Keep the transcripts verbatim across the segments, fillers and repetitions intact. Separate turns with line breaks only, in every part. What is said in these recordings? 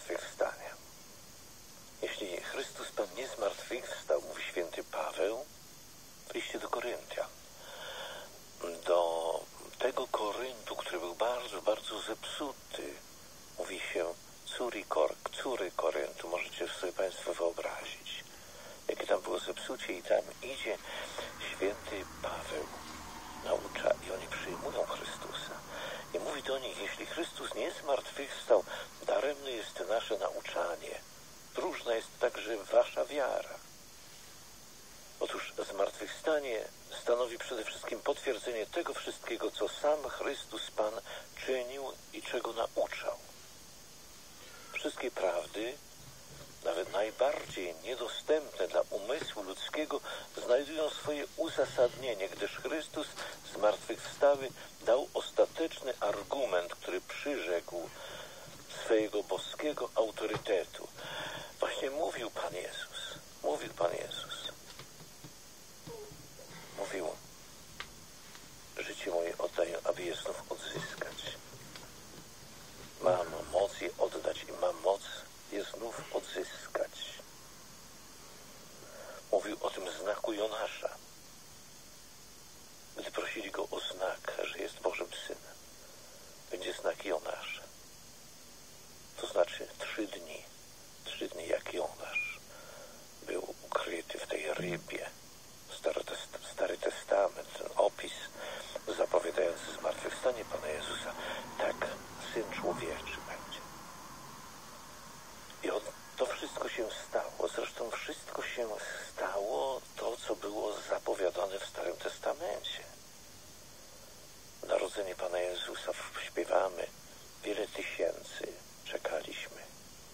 zmartwychwstania. Jeśli Chrystus Pan nie zmartwychwstał, mówi święty Paweł w liście do Koryntian, do tego Koryntu, który był bardzo, bardzo zepsuty, mówi się córy, kor, córy Koryntu. Możecie sobie Państwo wyobrazić, jakie tam było zepsucie, i tam idzie święty Paweł, naucza, i oni przyjmują Chrystusa. I mówi do nich: jeśli Chrystus nie zmartwychwstał, daremne jest nasze nauczanie. Próżna jest także wasza wiara. Otóż zmartwychwstanie stanowi przede wszystkim potwierdzenie tego wszystkiego, co sam Chrystus Pan czynił i czego nauczał. Wszystkie prawdy, nawet najbardziej niedostępne dla umysłu ludzkiego, znajdują swoje uzasadnienie, gdyż Chrystus zmartwychwstały dał ostateczny argument, który przyrzekł swojego boskiego autorytetu. Właśnie mówił Pan Jezus, mówił Pan Jezus. Mówił: życie moje oddaję, aby je znów odzyskać. Mam moc je oddać i mam moc je znów odzyskać. Mówił o tym znaku Jonasza, gdy prosili go o znak, że jest Bożym Synem. Będzie znak Jonasza. To znaczy trzy dni. Trzy dni jak Jonasz był ukryty w tej rybie. Stary Testament, ten opis zapowiadający zmartwychwstanie Pana Jezusa. Tak Syn Człowieczy będzie. I on, to wszystko się stało. Zresztą wszystko się stało to, co było zapowiadane w Starym Testamencie. Narodzenie Pana Jezusa śpiewamy. Wiele tysięcy czekaliśmy.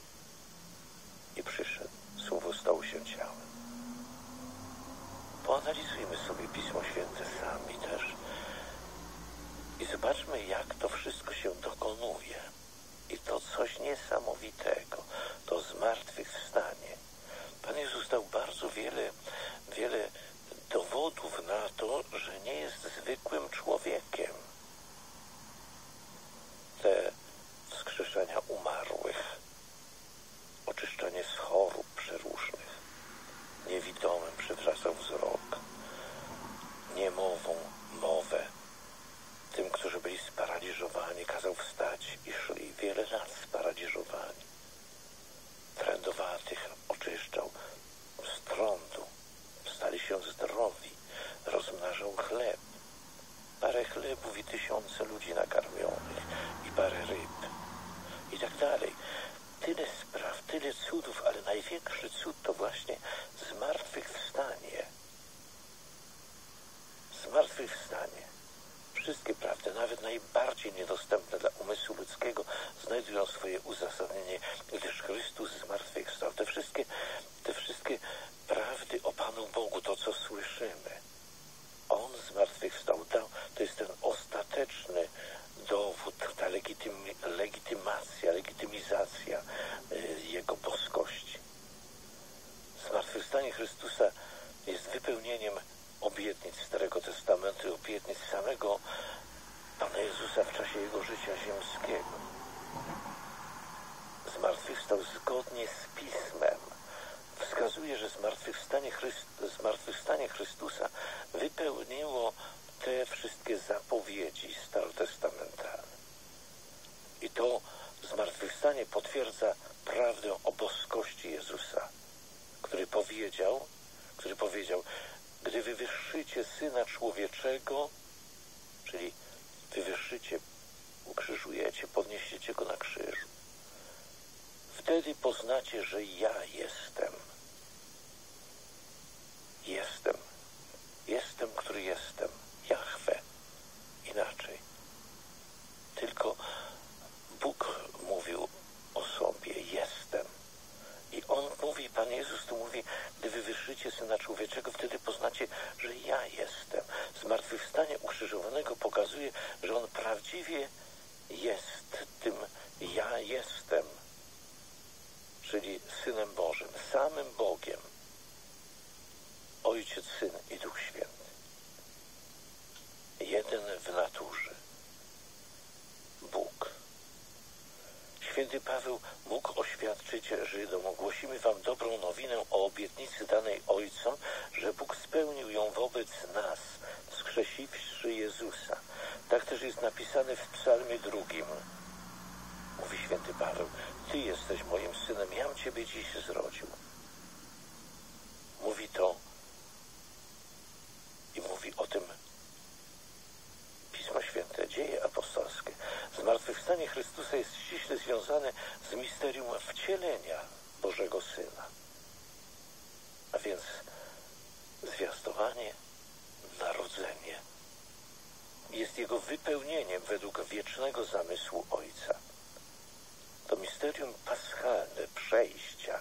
I przyszedł. Słowo stało się ciałem. Poanalizujmy sobie Pismo Święte sami też i zobaczmy, jak to wszystko się dokonuje. I to coś niesamowitego, to zmartwychwstanie. Pan Jezus dał bardzo wiele, wiele dowodów na to, że nie jest zwykłym człowiekiem. Te wskrzeszenia umarłych, oczyszczanie z chorób przeróżnych, niewidomym przywracał wzrok, niemową mowę, tym, którzy byli sparaliżowani, kazał wstać i szli wiele lat sparaliżowani. Trędowatych oczyszczał z trądu, stali się zdrowi, rozmnażał chleb, parę chlebów i tysiące ludzi nakarmionych i parę ryb i tak dalej. Tyle spraw, tyle cudów, ale największy cud to właśnie zmartwychwstanie. Zmartwychwstanie. Wszystkie prawdy, nawet najbardziej niedostępne dla umysłu ludzkiego, znajdują swoje uzasadnienie, gdyż Chrystus zmartwychwstał. Te wszystkie, te wszystkie prawdy o Panu Bogu, to co słyszymy, On zmartwychwstał. To jest ten ostateczny dowód, ta legitym, legitymacja, legitymizacja y, Jego boskości. Zmartwychwstanie Chrystusa jest wypełnieniem obietnic Starego Testamentu, obietnic samego Pana Jezusa w czasie Jego życia ziemskiego. Zmartwychwstał zgodnie z Pismem. Wskazuje, że zmartwychwstanie, Chryst, zmartwychwstanie Chrystusa wypełniło te wszystkie zapowiedzi starotestamentalne. I to zmartwychwstanie potwierdza prawdę o boskości Jezusa, który powiedział, który powiedział: gdy wywyższycie Syna Człowieczego, czyli wywyższycie, ukrzyżujecie, podniesiecie Go na krzyżu, wtedy poznacie, że ja jestem. Jestem. Jestem, który jestem. Jahwe. Inaczej. Tylko Bóg mówił o sobie: jestem. I On mówi, Pan Jezus tu mówi: gdy wywyższycie Syna Człowieczego, wtedy poznacie, że ja jestem. Zmartwychwstanie ukrzyżowanego pokazuje, że On prawdziwie jest tym ja jestem, czyli Synem Bożym, samym Bogiem. Ojciec, Syn i Duch Święty. Jeden w naturze. Bóg. Święty Paweł mógł oświadczyć Żydom: głosimy wam dobrą nowinę o obietnicy danej Ojcom, że Bóg spełnił ją wobec nas, wskrzesiwszy Jezusa. Tak też jest napisane w psalmie drugim. Mówi święty Paweł: Ty jesteś moim synem, jam Ciebie dziś zrodził. Mówi to i mówi o tym Pismo Święte, Dzieje apostolskie. Zmartwychwstanie Chrystusa jest ściśle związane z misterium wcielenia Bożego Syna. A więc zwiastowanie, narodzenie jest Jego wypełnieniem według wiecznego zamysłu Ojca. To misterium paschalne, przejścia,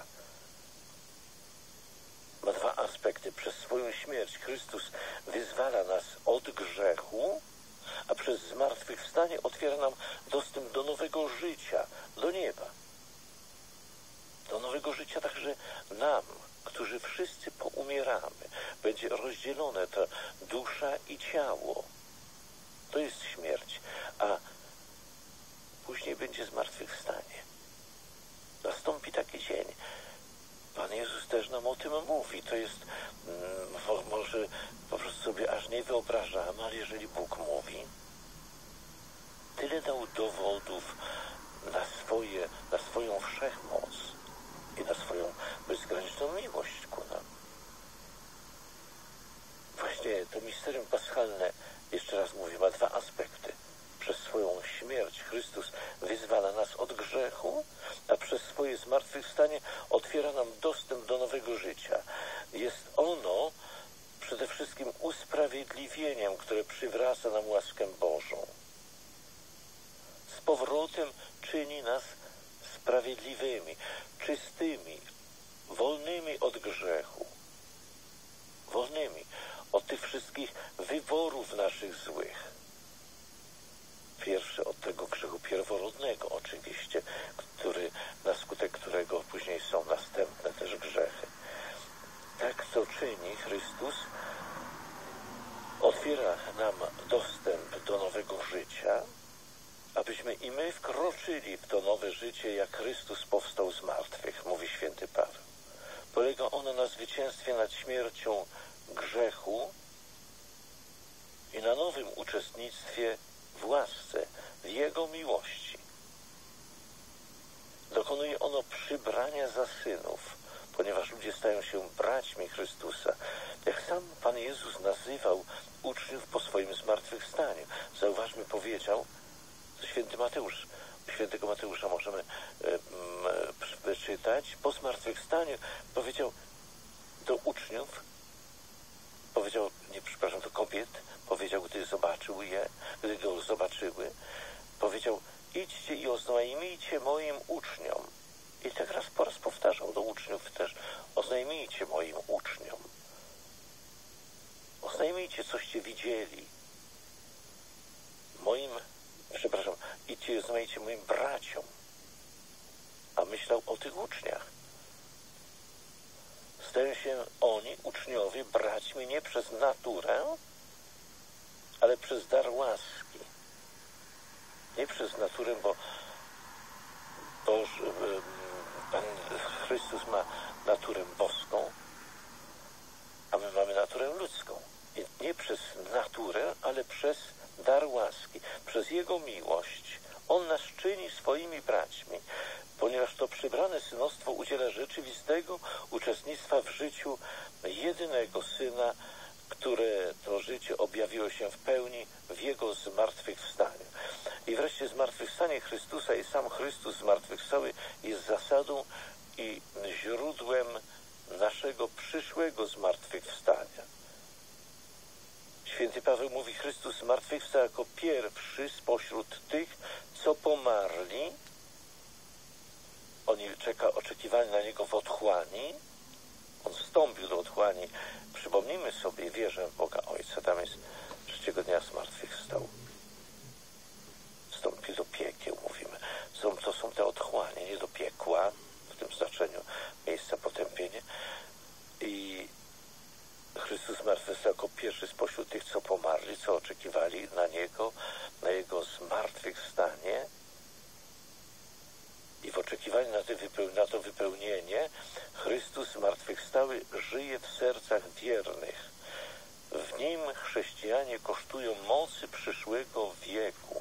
ma dwa aspekty. Przez swoją śmierć Chrystus wyzwala nas od grzechu, a przez zmartwychwstanie otwiera nam dostęp do nowego życia, do nieba. Do nowego życia także nam, którzy wszyscy poumieramy. Będzie rozdzielone to dusza i ciało. To jest śmierć, a później będzie zmartwychwstanie. Nastąpi taki dzień. Pan Jezus też nam o tym mówi. To jest, mm, może po prostu sobie aż nie wyobrażamy, ale jeżeli Bóg mówi, tyle dał dowodów na, swoje, na swoją wszechmoc i na swoją bezgraniczną miłość ku nam. Właśnie to misterium paschalne, jeszcze raz mówię, ma dwa aspekty. Przez swoją śmierć Chrystus wyzwala nas od grzechu, a przez swoje zmartwychwstanie otwiera nam dostęp do nowego życia. Jest ono przede wszystkim usprawiedliwieniem, które przywraca nam łaskę Bożą. Z powrotem czyni nas sprawiedliwymi, czystymi, wolnymi od grzechu, wolnymi od tych wszystkich wyborów naszych złych. Pierwszy od tego grzechu pierworodnego oczywiście, który, na skutek którego później są następne też grzechy. Tak to czyni Chrystus, otwiera nam dostęp do nowego życia, abyśmy i my wkroczyli w to nowe życie, jak Chrystus powstał z martwych, mówi święty Paweł. Polega ono na zwycięstwie nad śmiercią grzechu i na nowym uczestnictwie w łasce, w Jego miłości. Dokonuje ono przybrania za synów, ponieważ ludzie stają się braćmi Chrystusa. Jak sam Pan Jezus nazywał uczniów po swoim zmartwychwstaniu. Zauważmy, powiedział, to święty Mateusz, świętego Mateusza możemy przeczytać, po zmartwychwstaniu powiedział do uczniów, powiedział, nie przepraszam, do kobiet, powiedział, gdy zobaczył je, gdy go zobaczyły, powiedział: idźcie i oznajmijcie moim uczniom. I tak raz po raz powtarzał do uczniów też: oznajmijcie moim uczniom. Oznajmijcie, coście widzieli. Moim, przepraszam, idźcie i oznajmijcie moim braciom. A myślał o tych uczniach. Stają się oni, uczniowie, braćmi nie przez naturę, ale przez dar łaski. Nie przez naturę, bo Boż, Pan Chrystus ma naturę boską, a my mamy naturę ludzką. I nie przez naturę, ale przez dar łaski. Przez Jego miłość On nas czyni swoimi braćmi, ponieważ to przybrane synostwo udziela rzeczywistego uczestnictwa w życiu jedynego Syna, które to życie objawiło się w pełni w Jego zmartwychwstaniu. I wreszcie zmartwychwstanie Chrystusa i sam Chrystus zmartwychwstały jest zasadą i źródłem naszego przyszłego zmartwychwstania. Święty Paweł mówi: Chrystus zmartwychwstał jako pierwszy spośród tych, co pomarli. Oni czeka, oczekiwali na Niego w otchłani. On wstąpił do otchłani. Przypomnijmy sobie wierzę w Boga Ojca. Tam jest trzeciego dnia zmartwychwstał. Wstąpił do piekieł, mówimy. Są, to są te otchłanie, nie do piekła, w tym znaczeniu miejsca potępienia. I Chrystus zmartwychwstał jako pierwszy spośród tych, co pomarli, co oczekiwali na Niego, na Jego zmartwychwstanie. wiernych. W nim chrześcijanie kosztują mocy przyszłego wieku.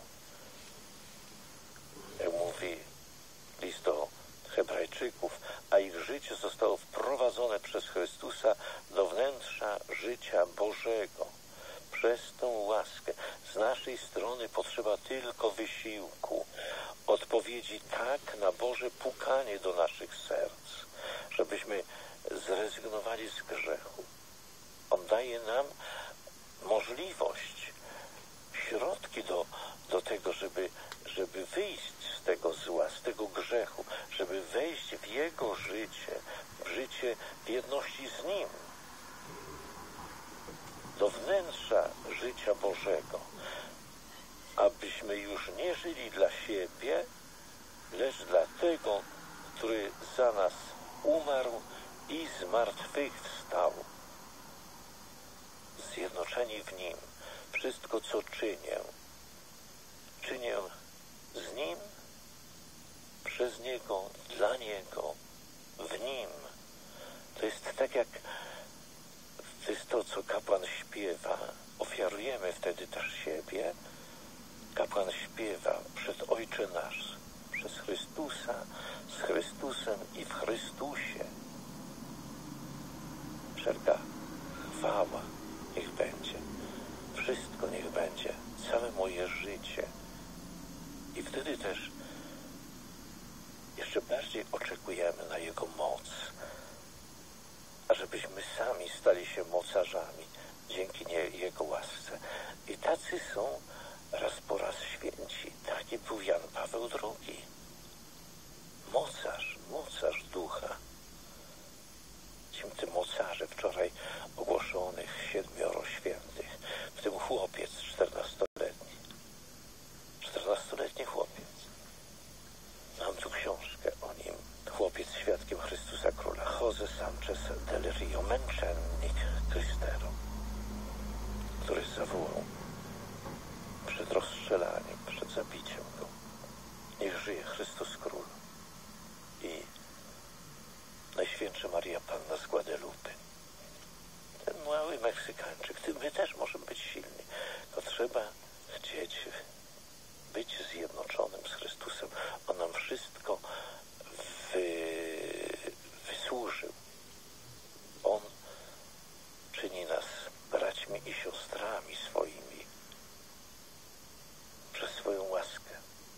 Jak mówi list do Hebrajczyków, a ich życie zostało wprowadzone przez Chrystusa do wnętrza życia Bożego. Przez tą łaskę z naszej strony potrzeba tylko wysiłku, odpowiedzi tak na Boże pukanie do naszych serc, żebyśmy zrezygnowali z grzechu. On daje nam możliwość, środki do, do tego, żeby, żeby wyjść z tego zła, z tego grzechu, żeby wejść w Jego życie, w życie w jedności z Nim, do wnętrza życia Bożego, abyśmy już nie żyli dla siebie, lecz dla tego, który za nas umarł i zmartwychwstał. Zjednoczeni w Nim, wszystko co czynię, czynię z Nim, przez Niego, dla Niego, w Nim. To jest tak jak to jest to, co kapłan śpiewa. Ofiarujemy wtedy też siebie. Kapłan śpiewa przed Ojcze Nasz, przez Chrystusa, z Chrystusem i w Chrystusie. Wszelka chwała niech będzie. Wszystko niech będzie. Całe moje życie. I wtedy też jeszcze bardziej oczekujemy na Jego moc, ażebyśmy sami stali się mocarzami dzięki nie, Jego łasce. I tacy są raz po raz święci. Taki był Jan Paweł drugi. Mocarz, mocarz ducha. Ci tym mocarze wczoraj ogłoszonych siedmioro świętych, w tym chłopiec czternastoletni. Czternastoletni chłopiec. Mam tu książkę o nim. Chłopiec świadkiem Chrystusa Króla. José Sánchez del Rio, męczennik Cristero, który zawołał przed rozstrzelaniem, przed zabiciem go: niech żyje Chrystus Król. I Najświętsza Maria Panna z Guadalupe. Ten mały Meksykańczyk, ty, my też możemy być silni. To trzeba chcieć być zjednoczonym z Chrystusem. On nam wszystko wy, wysłużył. On czyni nas braćmi i siostrami swoimi przez swoją łaskę,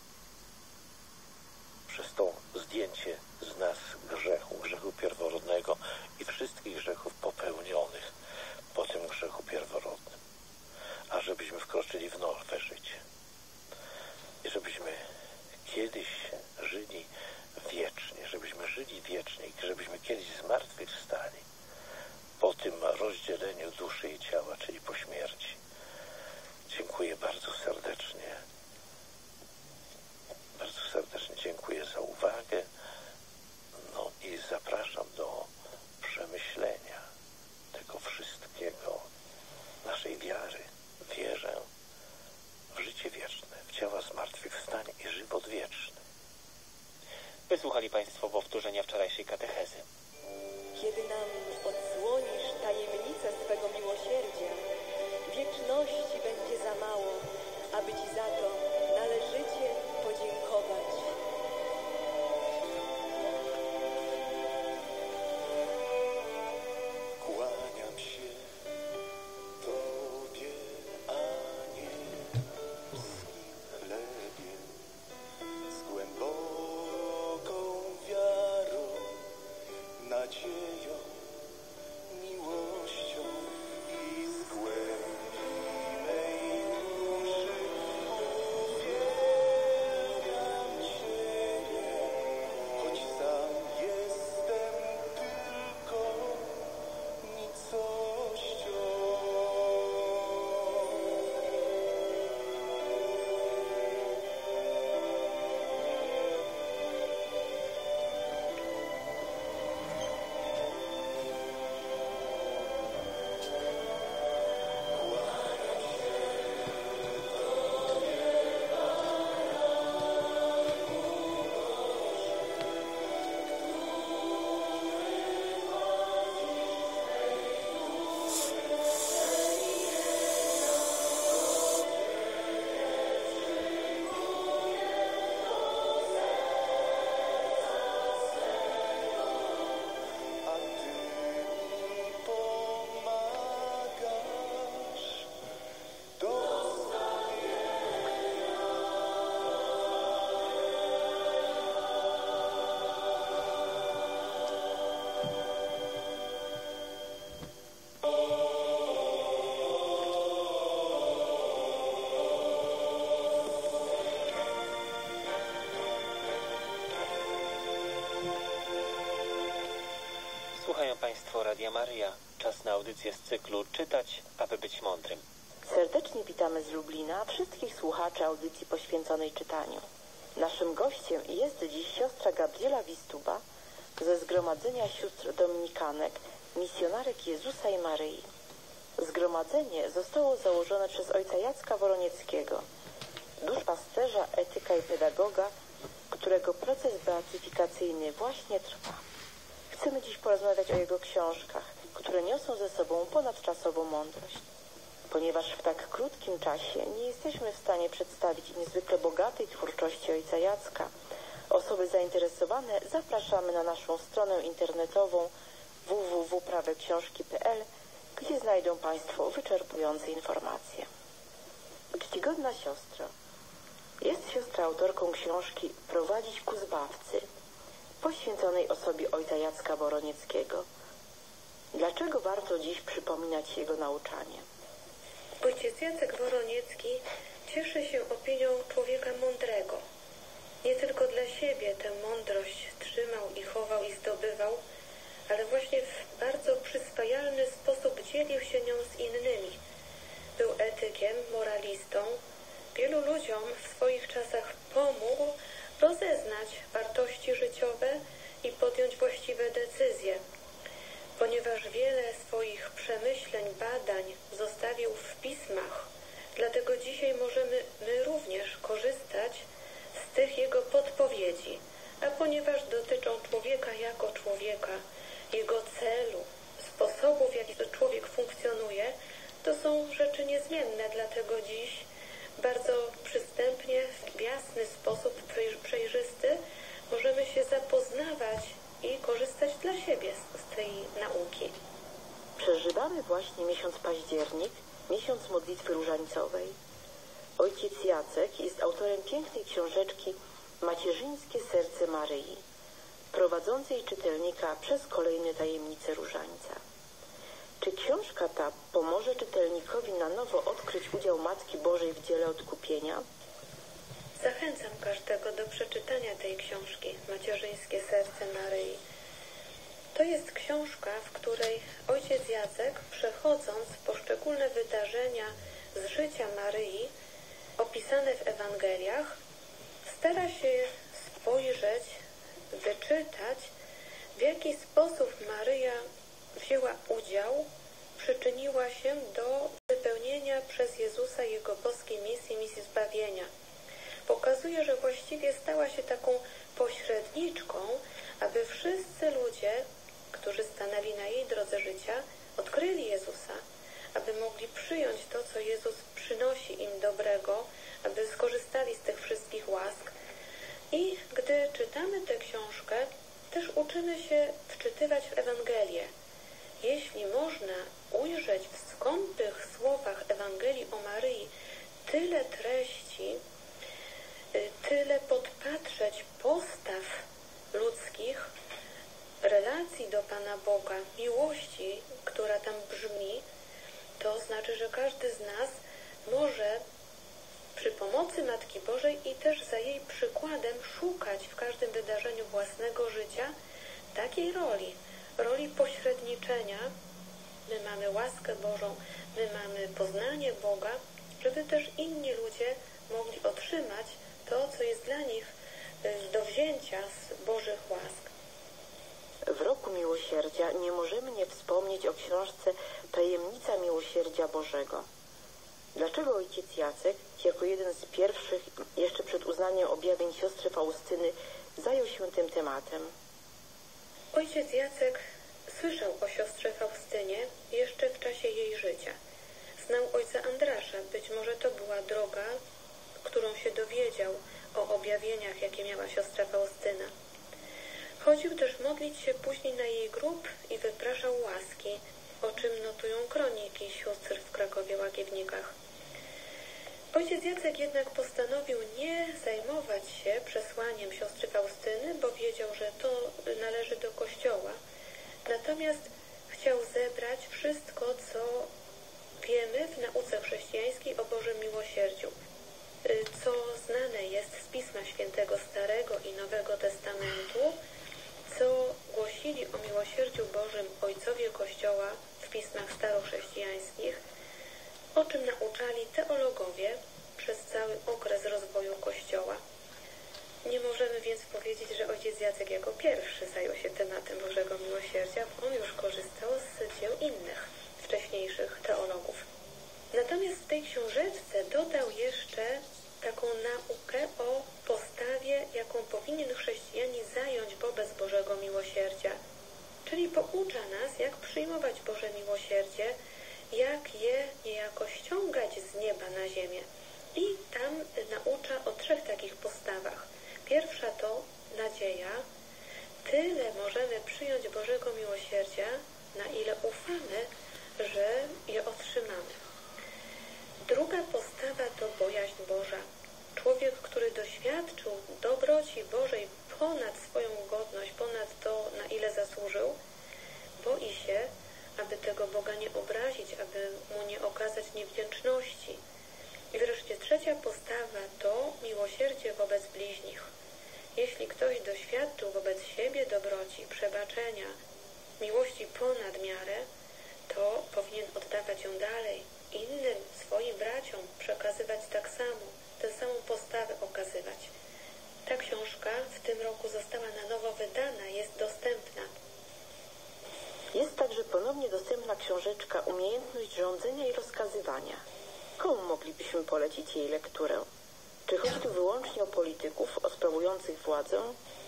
przez to zdjęcie z nas grzechu, grzechu pierworodnego i wszystkich grzechów popełnionych po tym grzechu pierworodnym, a żebyśmy wkroczyli w nowe życie i żebyśmy kiedyś żyli wiecznie, żebyśmy żyli wiecznie i żebyśmy kiedyś zmartwychwstali po tym rozdzieleniu duszy i ciała, czyli po śmierci. Dziękuję bardzo serdecznie. Bardzo serdecznie dziękuję za uwagę. No i zapraszam do przemyślenia tego wszystkiego, naszej wiary. Wierzę w życie wieczne, w ciała zmartwychwstanie i żywot wieczny.
Wysłuchali Państwo powtórzenia wczorajszej katechezy.
Kiedy nam odsłonisz tajemnicę swego miłosierdzia, wieczności będzie za mało, aby Ci za to należycie podziękować.
Kłaniam się Tobie, anielskim chlebie, z głęboką wiarą, nadzieją, miłością i z głębi mej duszy uwieram Ci.
Słuchają Państwo Radia Maryja. Czas na audycję z cyklu Czytać, aby być mądrym.
Serdecznie witamy z Lublina wszystkich słuchaczy audycji poświęconej czytaniu. Naszym gościem jest dziś siostra Gabriela Wistuba ze Zgromadzenia Sióstr Dominikanek, misjonarek Jezusa i Maryi. Zgromadzenie zostało założone przez ojca Jacka Woronieckiego, duszpasterza, etyka i pedagoga, którego proces beatyfikacyjny właśnie trwa. Chcemy dziś porozmawiać o jego książkach, które niosą ze sobą ponadczasową mądrość. Ponieważ w tak krótkim czasie nie jesteśmy w stanie przedstawić niezwykle bogatej twórczości ojca Jacka, osoby zainteresowane zapraszamy na naszą stronę internetową w w w kropka prawe książki kropka p l, gdzie znajdą Państwo wyczerpujące informacje. Czcigodna siostro, jest siostra autorką książki Prowadzić ku Zbawcy, poświęconej osobie ojca Jacka Woronieckiego. Dlaczego warto dziś przypominać jego nauczanie?
Ojciec Jacek Woroniecki cieszy się opinią człowieka mądrego. Nie tylko dla siebie tę mądrość trzymał i chował i zdobywał, ale właśnie w bardzo przyswajalny sposób dzielił się nią z innymi. Był etykiem, moralistą. Wielu ludziom w swoich czasach pomógł rozeznać wartości życiowe i podjąć właściwe decyzje. Ponieważ wiele swoich przemyśleń, badań zostawił w pismach, dlatego dzisiaj możemy my również korzystać z tych jego podpowiedzi. A ponieważ dotyczą człowieka jako człowieka, jego celu, sposobu, w jaki człowiek funkcjonuje, to są rzeczy niezmienne, dlatego dziś bardzo przystępnie, w jasny sposób, przejrzysty, możemy się zapoznawać i korzystać dla siebie z tej nauki.
Przeżywamy właśnie miesiąc październik, miesiąc modlitwy różańcowej. Ojciec Jacek jest autorem pięknej książeczki Macierzyńskie serce Maryi, prowadzącej czytelnika przez kolejne tajemnice różańca. Czy książka ta pomoże czytelnikowi na nowo odkryć udział Matki Bożej w dziele odkupienia?
Zachęcam każdego do przeczytania tej książki Macierzyńskie serce Maryi. To jest książka, w której ojciec Jacek, przechodząc poszczególne wydarzenia z życia Maryi, opisane w Ewangeliach, stara się spojrzeć, wyczytać, w jaki sposób Maryja wzięła udział, przyczyniła się do wypełnienia przez Jezusa Jego boskiej misji, misji zbawienia. Pokazuje, że właściwie stała się taką pośredniczką, aby wszyscy ludzie, którzy stanęli na jej drodze życia, odkryli Jezusa, aby mogli przyjąć to, co Jezus przynosi im dobrego, aby skorzystali z tych wszystkich łask. I gdy czytamy tę książkę, też uczymy się wczytywać w Ewangelię. Jeśli można ujrzeć w skąpych słowach Ewangelii o Maryi tyle treści, tyle podpatrzeć postaw ludzkich, relacji do Pana Boga, miłości, która tam brzmi, to znaczy, że każdy z nas może przy pomocy Matki Bożej i też za jej przykładem szukać w każdym wydarzeniu własnego życia takiej roli, roli pośredniczenia. My mamy łaskę Bożą, my mamy poznanie Boga, żeby też inni ludzie mogli otrzymać to, co jest dla nich do wzięcia z Bożych łask.
W roku Miłosierdzia nie możemy nie wspomnieć o książce Tajemnica Miłosierdzia Bożego. Dlaczego ojciec Jacek, jako jeden z pierwszych, jeszcze przed uznaniem objawień siostry Faustyny, zajął się tym tematem?
Ojciec Jacek słyszał o siostrze Faustynie jeszcze w czasie jej życia. Znał ojca Andrasza, być może to była droga, którą się dowiedział o objawieniach, jakie miała siostra Faustyna. Chodził też modlić się później na jej grób i wypraszał łaski, o czym notują kroniki sióstr w Krakowie-Łagiewnikach. Ojciec Jacek jednak postanowił nie zajmować się przesłaniem siostry Faustyny, bo wiedział, że to należy do Kościoła. Natomiast chciał zebrać wszystko, co wiemy w nauce chrześcijańskiej o Bożym Miłosierdziu, co znane jest z Pisma Świętego Starego i Nowego Testamentu, co głosi głosili o miłosierdziu Bożym ojcowie Kościoła w pismach starochrześcijańskich, o czym nauczali teologowie przez cały okres rozwoju Kościoła. Nie możemy więc powiedzieć, że ojciec Jacek jako pierwszy zajął się tematem Bożego Miłosierdzia, bo on już korzystał z dzieł innych, wcześniejszych teologów. Natomiast w tej książeczce dodał jeszcze taką naukę o postawie, jaką powinien chrześcijanin zająć wobec Bożego Miłosierdzia. Czyli poucza nas, jak przyjmować Boże Miłosierdzie, jak je niejako ściągać z nieba na ziemię. I tam naucza o trzech takich postawach. Pierwsza to nadzieja. Tyle możemy przyjąć Bożego Miłosierdzia, na ile ufamy, że je otrzymamy. Druga postawa to bojaźń Boża. Człowiek, który doświadczył dobroci Bożej ponad swoją godność, ponad to, na ile zasłużył, boi się, aby tego Boga nie obrazić, aby Mu nie okazać niewdzięczności. I wreszcie trzecia postawa to miłosierdzie wobec bliźnich. Jeśli ktoś doświadczył wobec siebie dobroci, przebaczenia, miłości ponad miarę, to powinien oddawać ją dalej, innym, swoim braciom przekazywać tak samo, tę samą postawę okazywać. Ta książka w tym roku została na nowo wydana, jest dostępna.
Jest także ponownie dostępna książeczka Umiejętność rządzenia i rozkazywania. Komu moglibyśmy polecić jej lekturę? Czy chodzi tu wyłącznie o polityków, o sprawujących władzę?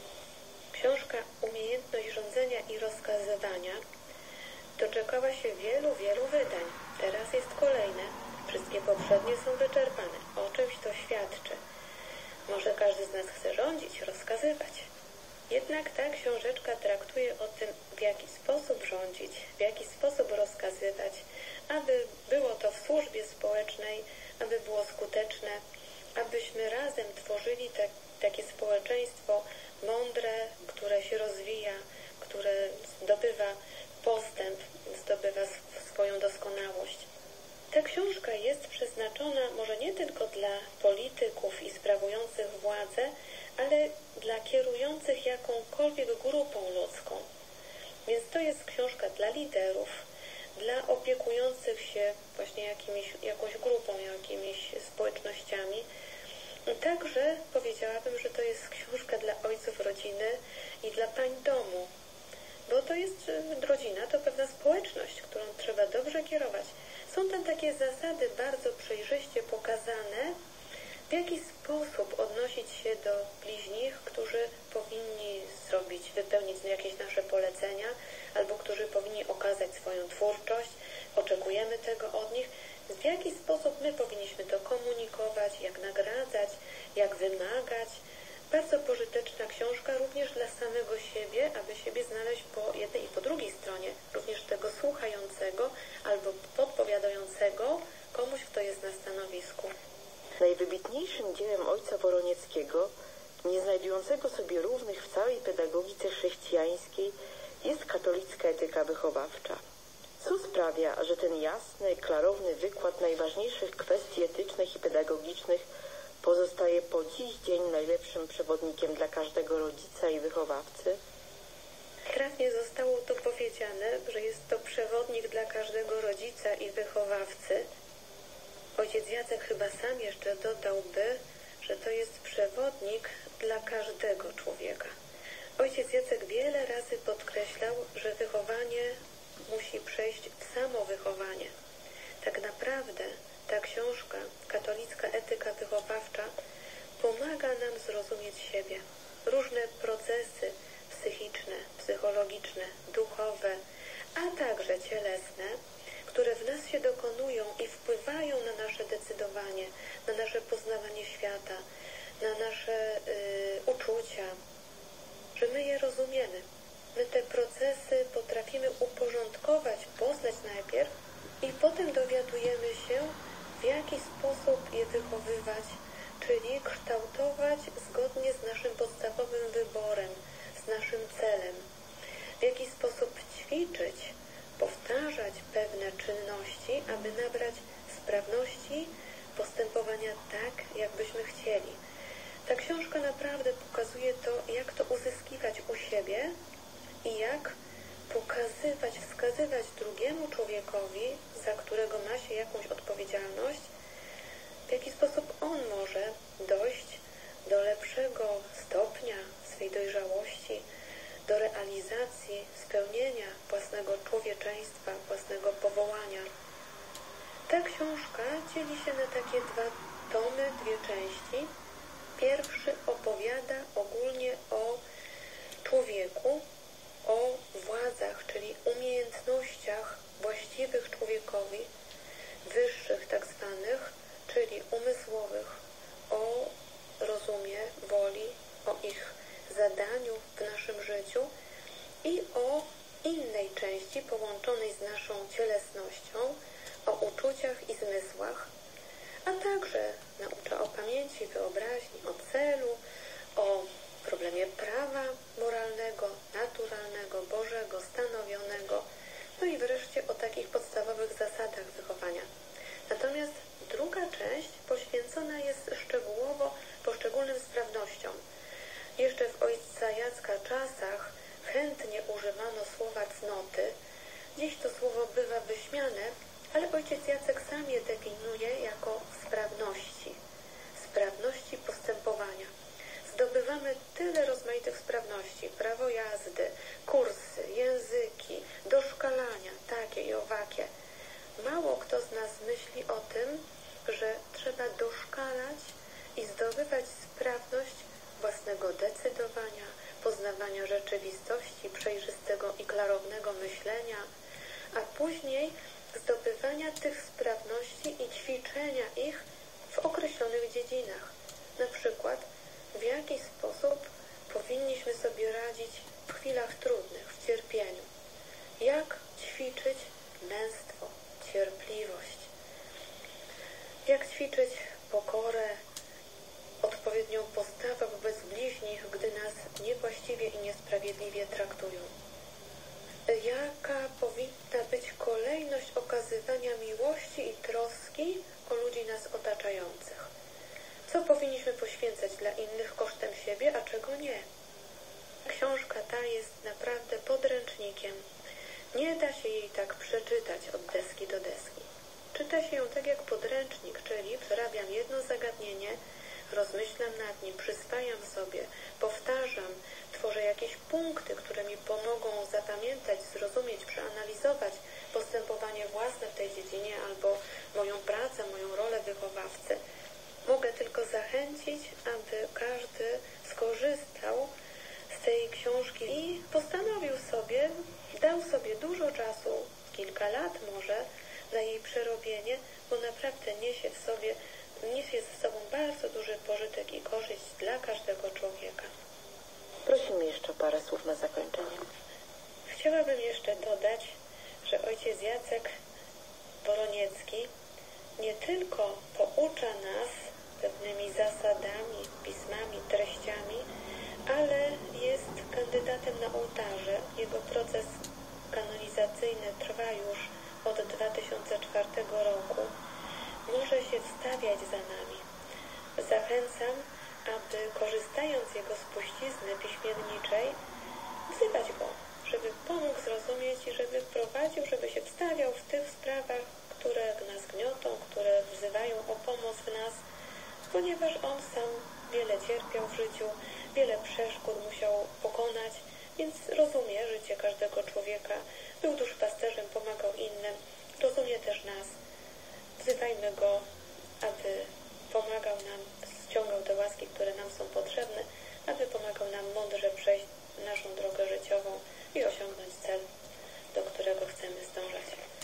Książka Umiejętność rządzenia i rozkazywania doczekała się wielu, wielu wydań. Teraz jest kolejne. Wszystkie poprzednie są wyczerpane. O czymś to świadczy. Może każdy z nas chce rządzić, rozkazywać. Jednak ta książeczka traktuje o tym, w jaki sposób rządzić, w jaki sposób rozkazywać, aby było to w służbie społecznej, aby było skuteczne, abyśmy razem tworzyli te, takie społeczeństwo mądre, które się rozwija, które zdobywa postęp, zdobywa swoją doskonałość. Ta książka jest przeznaczona może nie tylko dla polityków i sprawujących władzę, ale dla kierujących jakąkolwiek grupą ludzką. Więc to jest książka dla liderów, dla opiekujących się właśnie jakimiś, jakąś grupą, jakimiś społecznościami. Także powiedziałabym, że to jest książka dla ojców rodziny i dla pań domu, bo to jest rodzina, to pewna społeczność, którą trzeba dobrze kierować. Są tam takie zasady bardzo przejrzyście pokazane, w jaki sposób odnosić się do bliźnich, którzy powinni zrobić, wypełnić jakieś nasze polecenia, albo którzy powinni okazać swoją twórczość, oczekujemy tego od nich, w jaki sposób my powinniśmy to komunikować, jak nagradzać, jak wymagać. Bardzo pożyteczna książka również dla samego siebie, aby siebie znaleźć po jednej i po drugiej stronie, również tego słuchającego albo podpowiadającego komuś, kto jest na stanowisku.
Najwybitniejszym dziełem ojca Woronieckiego, nie znajdującego sobie równych w całej pedagogice chrześcijańskiej, jest katolicka etyka wychowawcza. Co sprawia, że ten jasny, klarowny wykład najważniejszych kwestii etycznych i pedagogicznych pozostaje po dziś dzień najlepszym przewodnikiem dla każdego rodzica i wychowawcy?
Trafnie zostało tu powiedziane, że jest to przewodnik dla każdego rodzica i wychowawcy. Ojciec Jacek chyba sam jeszcze dodałby, że to jest przewodnik dla każdego człowieka. Ojciec Jacek wiele razy podkreślał, że wychowanie musi przejść w samowychowanie. Tak naprawdę ta książka, katolicka etyka wychowawcza, pomaga nam zrozumieć siebie. Różne procesy psychiczne, psychologiczne, duchowe, a także cielesne, które w nas się dokonują i wpływają na nasze decydowanie, na nasze poznawanie świata, na nasze y, uczucia, że my je rozumiemy. My te procesy potrafimy uporządkować, poznać najpierw i potem dowiadujemy się, w jaki sposób je wychowywać, czyli kształtować zgodnie z naszym podstawowym wyborem, z naszym celem. W jaki sposób ćwiczyć, powtarzać pewne czynności, aby nabrać sprawności postępowania tak, jakbyśmy chcieli. Ta książka naprawdę pokazuje to, jak to uzyskiwać u siebie i jak pokazywać, wskazywać drugiemu człowiekowi, za którego ma się jakąś odpowiedzialność, w jaki sposób on może dojść do lepszego stopnia swej dojrzałości, do realizacji, spełnienia własnego człowieczeństwa, własnego powołania. Ta książka dzieli się na takie dwa tomy, dwie części. Pierwszy opowiada ogólnie o człowieku, o władzach, czyli umiejętnościach właściwych człowiekowi, wyższych tak zwanych, czyli umysłowych, o rozumie, woli, o ich zadaniu w naszym życiu i o innej części połączonej z naszą cielesnością, o uczuciach i zmysłach, a także naucza o pamięci, wyobraźni, o celu, o problemie prawa moralnego, naturalnego, Bożego, stanowionego, no i wreszcie o takich podstawowych zasadach wychowania. Natomiast druga część poświęcona jest szczegółowo poszczególnym sprawnościom. Jeszcze w ojca Jacka czasach chętnie używano słowa cnoty. Dziś to słowo bywa wyśmiane, ale ojciec Jacek sam je definiuje jako sprawności. Sprawności postępowania. Zdobywamy tyle rozmaitych sprawności, prawo jazdy, kursy, języki, doszkalania, takie i owakie. Mało kto z nas myśli o tym, że trzeba doszkalać i zdobywać sprawność własnego decydowania, poznawania rzeczywistości, przejrzystego i klarownego myślenia, a później zdobywania tych sprawności i ćwiczenia ich w określonych dziedzinach. Na przykład, w jaki sposób powinniśmy sobie radzić w chwilach trudnych, w cierpieniu. Jak ćwiczyć męstwo, cierpliwość. Jak ćwiczyć pokorę, odpowiednią postawę wobec bliźnich, gdy nas niewłaściwie i niesprawiedliwie traktują. Jaka powinna być kolejność okazywania miłości i troski o ludzi nas otaczających? Co powinniśmy poświęcać dla innych kosztem siebie, a czego nie? Książka ta jest naprawdę podręcznikiem. Nie da się jej tak przeczytać od deski do deski. Czyta się ją tak jak podręcznik, czyli przerabiam jedno zagadnienie, rozmyślam nad nim, przyswajam sobie, powtarzam, tworzę jakieś punkty, które mi pomogą zapamiętać, zrozumieć, przeanalizować postępowanie własne w tej dziedzinie albo moją pracę, moją rolę wychowawcy. Mogę tylko zachęcić, aby każdy skorzystał z tej książki i postanowił sobie, dał sobie dużo czasu, kilka lat może, na jej przerobienie, bo naprawdę niesie w sobie, niesie ze sobą bardzo duży pożytek i korzyść dla każdego człowieka.
Prosimy jeszcze o parę słów na zakończenie.
Chciałabym jeszcze dodać, że ojciec Jacek Woroniecki nie tylko poucza nas pewnymi zasadami, pismami, treściami, ale jest kandydatem na ołtarze. Jego proces kanonizacyjny trwa już od dwa tysiące czwartego roku. Może się wstawiać za nami. Zachęcam, aby korzystając z jego spuścizny piśmienniczej, wzywać go, żeby pomógł zrozumieć i żeby prowadził, żeby się wstawiał w tych sprawach, które nas gniotą, które wzywają o pomoc w nas, ponieważ on sam wiele cierpiał w życiu, wiele przeszkód musiał pokonać, więc rozumie życie każdego człowieka, był duszpasterzem, pomagał innym, rozumie też nas. Wzywajmy go, aby pomagał nam, ściągał te łaski, które nam są potrzebne, aby pomagał nam mądrze przejść naszą drogę życiową i osiągnąć cel, do którego chcemy zdążać.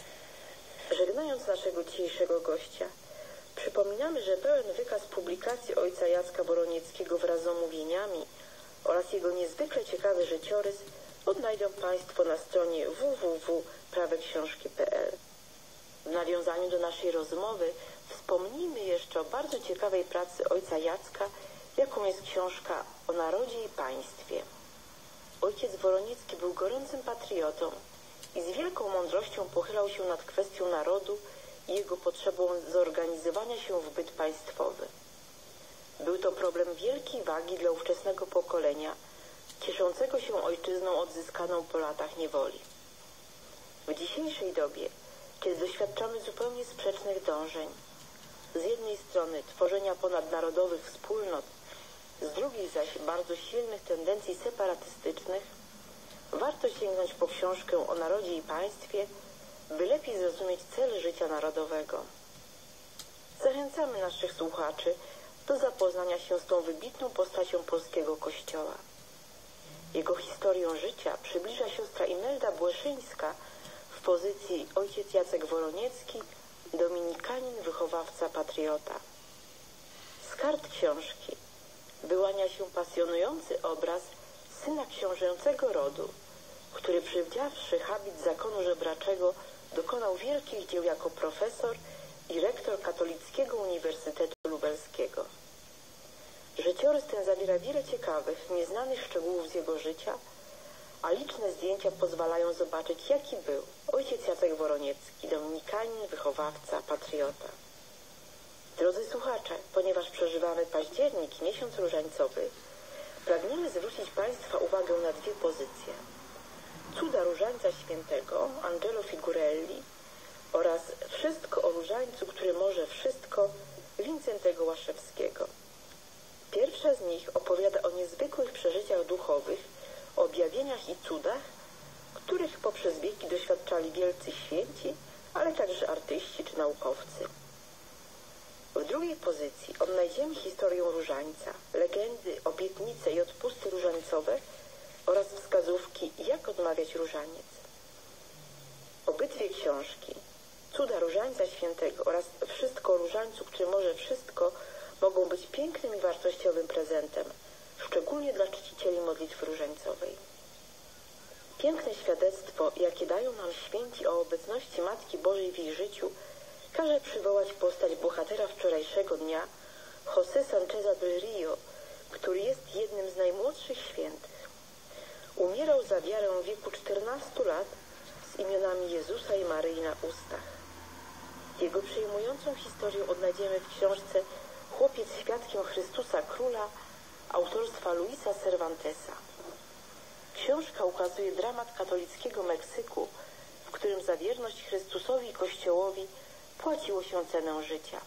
Żegnając naszego dzisiejszego gościa, przypominamy, że pełen wykaz publikacji ojca Jacka Woronieckiego wraz z omówieniami oraz jego niezwykle ciekawy życiorys odnajdą Państwo na stronie w w w kropka prawe książki kropka p l. W nawiązaniu do naszej rozmowy wspomnijmy jeszcze o bardzo ciekawej pracy ojca Jacka, jaką jest książka o narodzie i państwie. Ojciec Woroniecki był gorącym patriotą i z wielką mądrością pochylał się nad kwestią narodu i jego potrzebą zorganizowania się w byt państwowy. Był to problem wielkiej wagi dla ówczesnego pokolenia, cieszącego się ojczyzną odzyskaną po latach niewoli. W dzisiejszej dobie, kiedy doświadczamy zupełnie sprzecznych dążeń, z jednej strony tworzenia ponadnarodowych wspólnot, z drugiej zaś bardzo silnych tendencji separatystycznych, warto sięgnąć po książkę o narodzie i państwie, by lepiej zrozumieć cel życia narodowego. Zachęcamy naszych słuchaczy do zapoznania się z tą wybitną postacią polskiego Kościoła. Jego historią życia przybliża siostra Imelda Błeszyńska w pozycji ojciec Jacek Woroniecki, dominikanin, wychowawca, patriota. Z kart książki wyłania się pasjonujący obraz syna książęcego rodu, który przywdziawszy habit zakonu żebraczego dokonał wielkich dzieł jako profesor i rektor Katolickiego Uniwersytetu Lubelskiego. Życiorys ten zawiera wiele ciekawych, nieznanych szczegółów z jego życia, a liczne zdjęcia pozwalają zobaczyć, jaki był ojciec Jacek Woroniecki, dominikanin, wychowawca, patriota. Drodzy słuchacze, ponieważ przeżywamy październik, miesiąc różańcowy, pragniemy zwrócić Państwa uwagę na dwie pozycje. Cuda Różańca Świętego, Angelo Figurelli, oraz Wszystko o Różańcu, który może wszystko, Wincentego Łaszewskiego. Pierwsza z nich opowiada o niezwykłych przeżyciach duchowych, o objawieniach i cudach, których poprzez wieki doświadczali wielcy święci, ale także artyści czy naukowcy. W drugiej pozycji odnajdziemy historię Różańca, legendy, obietnice i odpusty różańcowe oraz wskazówki, jak odmawiać różaniec. Obydwie książki, Cuda Różańca Świętego oraz Wszystko o Różańcu, który może wszystko, mogą być pięknym i wartościowym prezentem, szczególnie dla czcicieli modlitwy różańcowej. Piękne świadectwo, jakie dają nam święci o obecności Matki Bożej w ich życiu, każe przywołać postać bohatera wczorajszego dnia, José Sancheza del Rio, który jest jednym z najmłodszych świętych. Umierał za wiarę w wieku czternastu lat z imionami Jezusa i Maryi na ustach. Jego przejmującą historię odnajdziemy w książce Chłopiec świadkiem Chrystusa Króla autorstwa Luisa Cervantesa. Książka ukazuje dramat katolickiego Meksyku, w którym za wierność Chrystusowi i Kościołowi płaciło się cenę życia.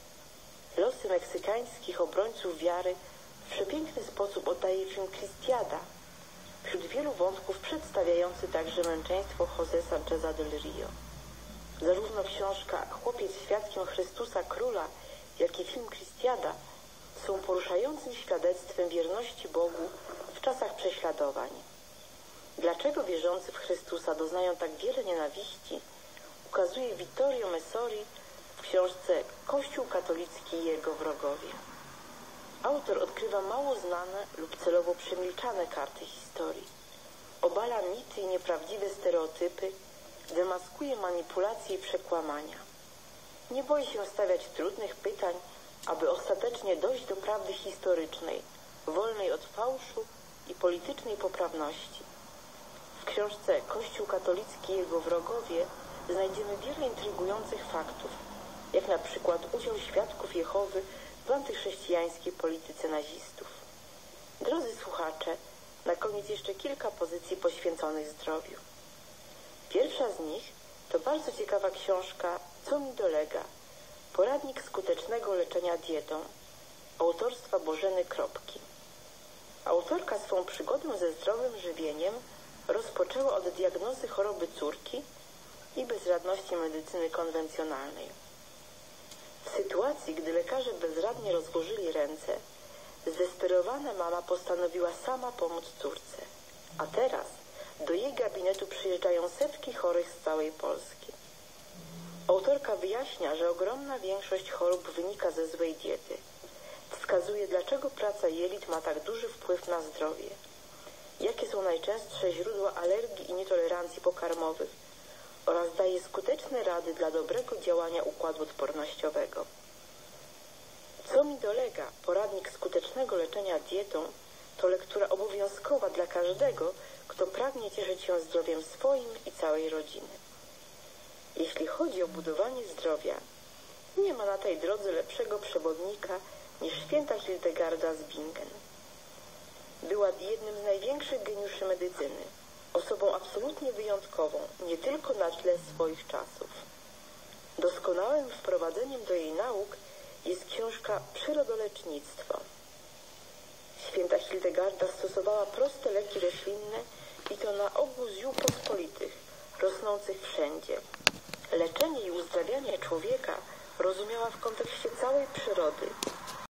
Losy meksykańskich obrońców wiary w przepiękny sposób oddaje film Cristiada, wśród wielu wątków przedstawiający także męczeństwo José Sancheza del Rio. Zarówno książka Chłopiec świadkiem Chrystusa Króla, jak i film Cristiada są poruszającym świadectwem wierności Bogu w czasach prześladowań. Dlaczego wierzący w Chrystusa doznają tak wiele nienawiści, ukazuje Vittorio Messori w książce Kościół katolicki i jego wrogowie. Autor odkrywa mało znane lub celowo przemilczane karty historii. Obala mity i nieprawdziwe stereotypy, demaskuje manipulacje i przekłamania. Nie boi się stawiać trudnych pytań, aby ostatecznie dojść do prawdy historycznej, wolnej od fałszu i politycznej poprawności. W książce Kościół katolicki i jego wrogowie znajdziemy wiele intrygujących faktów, jak na przykład udział świadków Jehowy w antychrześcijańskiej polityce nazistów. Drodzy słuchacze, na koniec jeszcze kilka pozycji poświęconych zdrowiu. Pierwsza z nich to bardzo ciekawa książka Co mi dolega? Poradnik skutecznego leczenia dietą autorstwa Bożeny Kropki. Autorka swą przygodę ze zdrowym żywieniem rozpoczęła od diagnozy choroby córki i bezradności medycyny konwencjonalnej. W sytuacji, gdy lekarze bezradnie rozłożyli ręce, zdesperowana mama postanowiła sama pomóc córce. A teraz do jej gabinetu przyjeżdżają setki chorych z całej Polski. Autorka wyjaśnia, że ogromna większość chorób wynika ze złej diety. Wskazuje, dlaczego praca jelit ma tak duży wpływ na zdrowie. Jakie są najczęstsze źródła alergii i nietolerancji pokarmowych oraz daje skuteczne rady dla dobrego działania układu odpornościowego. Co mi dolega? Poradnik skutecznego leczenia dietą to lektura obowiązkowa dla każdego, kto pragnie cieszyć się zdrowiem swoim i całej rodziny. Jeśli chodzi o budowanie zdrowia, nie ma na tej drodze lepszego przewodnika niż święta Hildegarda z Bingen. Była jednym z największych geniuszy medycyny, osobą absolutnie wyjątkową, nie tylko na tle swoich czasów. Doskonałym wprowadzeniem do jej nauk jest książka Przyrodolecznictwo. Święta Hildegarda stosowała proste leki roślinne i to na ogół z ziół pospolitych, rosnących wszędzie. Leczenie i uzdrawianie człowieka rozumiała w kontekście całej przyrody,